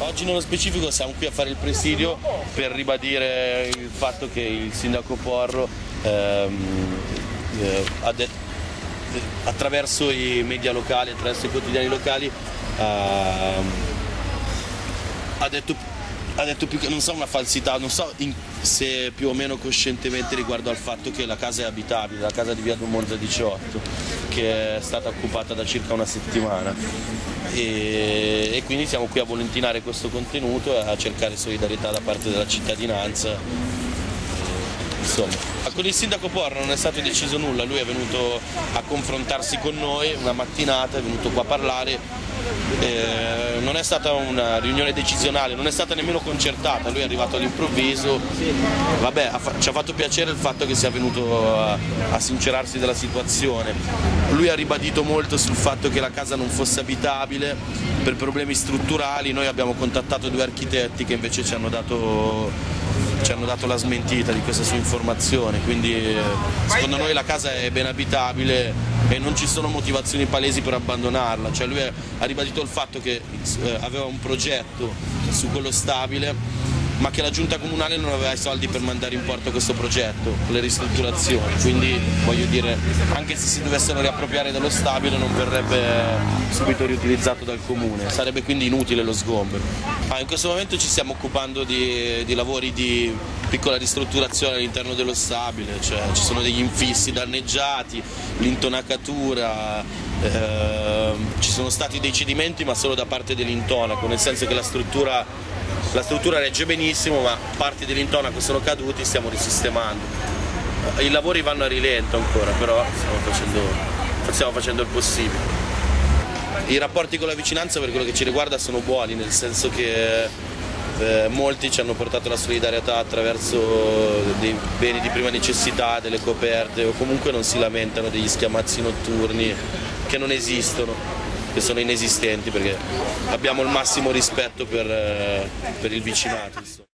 Oggi nello specifico siamo qui a fare il presidio per ribadire il fatto che il sindaco Porro attraverso i media locali, attraverso i quotidiani locali ha detto più che, non so, una falsità, non so se più o meno coscientemente, riguardo al fatto che la casa è abitabile, la casa di via Monza 18, che è stata occupata da circa una settimana, e quindi siamo qui a volentinare questo contenuto e a cercare solidarietà da parte della cittadinanza. Insomma, con il sindaco Porro non è stato deciso nulla, lui è venuto a confrontarsi con noi una mattinata, è venuto qua a parlare, non è stata una riunione decisionale, non è stata nemmeno concertata, lui è arrivato all'improvviso. Vabbè, ci ha fatto piacere il fatto che sia venuto a sincerarsi della situazione. Lui ha ribadito molto sul fatto che la casa non fosse abitabile per problemi strutturali. Noi abbiamo contattato due architetti che invece ci hanno dato la smentita di questa sua informazione, quindi secondo noi la casa è ben abitabile e non ci sono motivazioni palesi per abbandonarla. Cioè lui ha ribadito il fatto che aveva un progetto su quello stabile, ma che la giunta comunale non aveva i soldi per mandare in porto questo progetto, le ristrutturazioni, quindi voglio dire, anche se si dovessero riappropriare dello stabile non verrebbe subito riutilizzato dal comune, sarebbe quindi inutile lo sgombero. In questo momento ci stiamo occupando di lavori di piccola ristrutturazione all'interno dello stabile, cioè ci sono degli infissi danneggiati, l'intonacatura, ci sono stati dei cedimenti ma solo da parte dell'intonaco, nel senso che la struttura regge benissimo, ma parti dell'intonaco sono caduti, stiamo risistemando. I lavori vanno a rilento ancora, però stiamo facendo il possibile. I rapporti con la vicinanza, per quello che ci riguarda, sono buoni, nel senso che molti ci hanno portato la solidarietà attraverso dei beni di prima necessità, delle coperte, o comunque non si lamentano degli schiamazzi notturni che non esistono, che sono inesistenti, perché abbiamo il massimo rispetto per il vicinato.